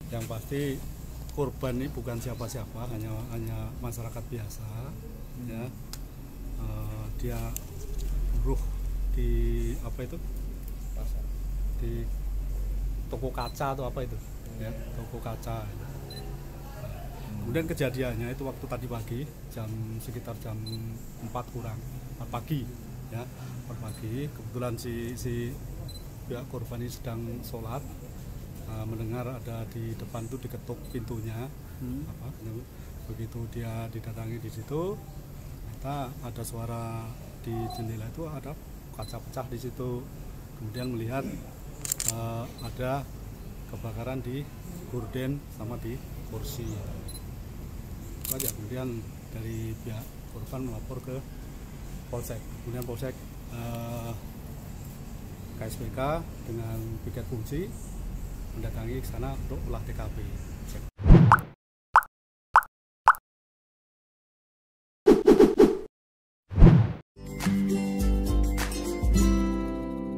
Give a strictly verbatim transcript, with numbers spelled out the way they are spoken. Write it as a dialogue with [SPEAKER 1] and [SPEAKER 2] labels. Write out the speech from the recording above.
[SPEAKER 1] Yang pasti korban ini bukan siapa-siapa, hanya hanya masyarakat biasa, hmm. ya. Uh, dia buruh di apa itu? Pasar. Di toko kaca atau apa itu? Hmm. Ya, toko kaca. Hmm. Kemudian kejadiannya itu waktu tadi pagi, jam sekitar jam empat kurang, empat pagi, ya, empat pagi. Kebetulan si si pihak korban ini sedang sholat. Uh, mendengar ada di depan itu diketuk pintunya, hmm. apa, begitu dia didatangi di situ, ternyata ada suara di jendela itu ada kaca pecah di situ, kemudian melihat uh, ada kebakaran di gorden sama di kursi. Itu aja. Kemudian dari pihak korban melapor ke polsek, kemudian polsek uh, K S P K dengan piket fungsi mendatangi ke sana untuk olah T K P.